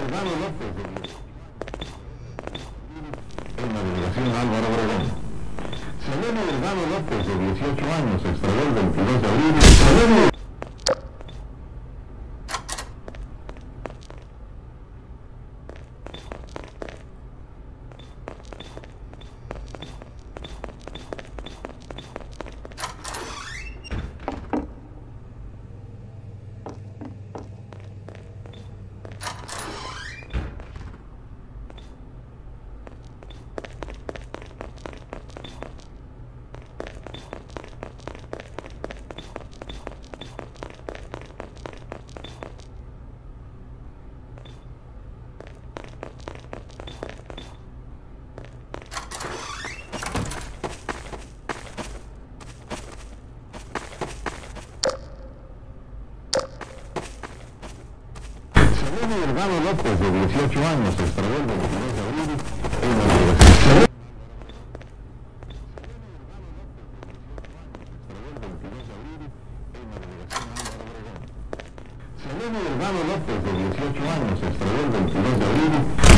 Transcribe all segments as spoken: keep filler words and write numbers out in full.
Delgado López, en la delegación Álvaro Obregón. Selene Delgado López, de dieciocho años, se extradó el veintidós de abril. Selene Delgado López, de dieciocho años, se extradó el veintidós de abril en la delegación. Selene Delgado López, de dieciocho años, se extradó el veintidós de abril.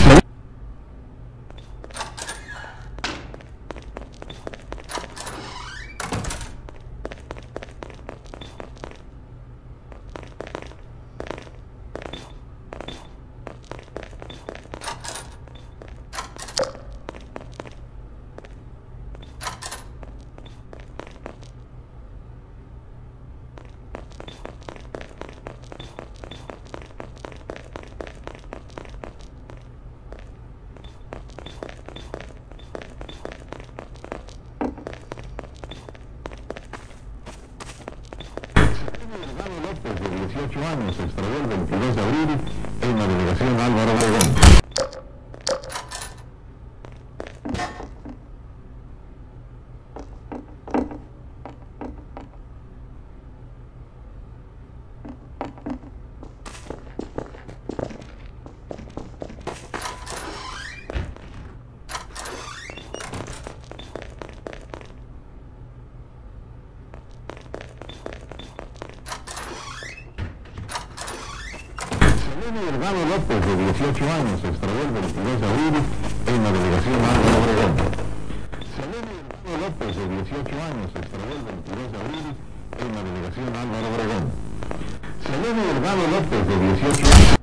De dieciocho años, se extradó el veintidós de abril en la delegación Álvaro Obregón. Selene Delgado López, de dieciocho años, se extradó el veintidós de abril en la delegación Álvaro Obregón. Selene Delgado López, de dieciocho años, se extradó el veintidós de abril en la delegación Álvaro Obregón. Selene Delgado López, de dieciocho años.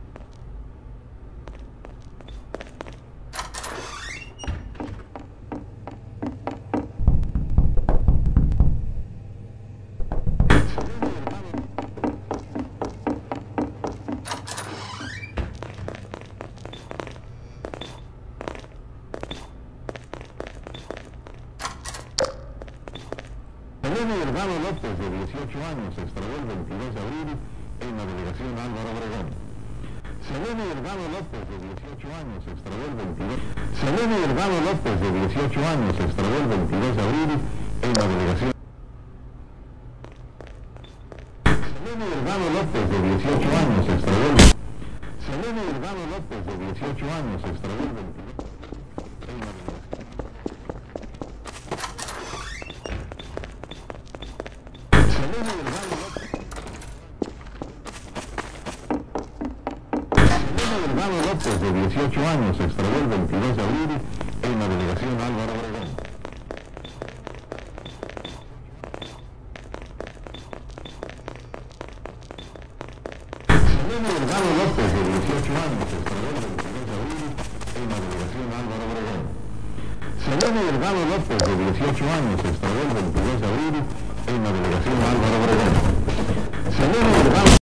Selene Delgado López, de dieciocho años, se extradó el veintidós de abril en la delegación Álvaro Obregón. Selene Delgado López, de dieciocho años, se extradó el veintidós. Selene Delgado López, de dieciocho años, se extradó el veintidós de abril en la delegación. Selene Delgado López, de dieciocho años, se extradó el Selene Delgado López, de dieciocho años, se extradó el veintidós en la delegación. Selene Delgado López. Selene Delgado López, de dieciocho años, se extradó el veintidós de abril en la delegación Álvaro Obregón. Selene Delgado López, de dieciocho años, se extradó el veintidós de abril en la delegación Álvaro Obregón. Selene Delgado López, de dieciocho años, se extradó el veintidós de abril en la delegación Álvaro Obregón. Selene Delgado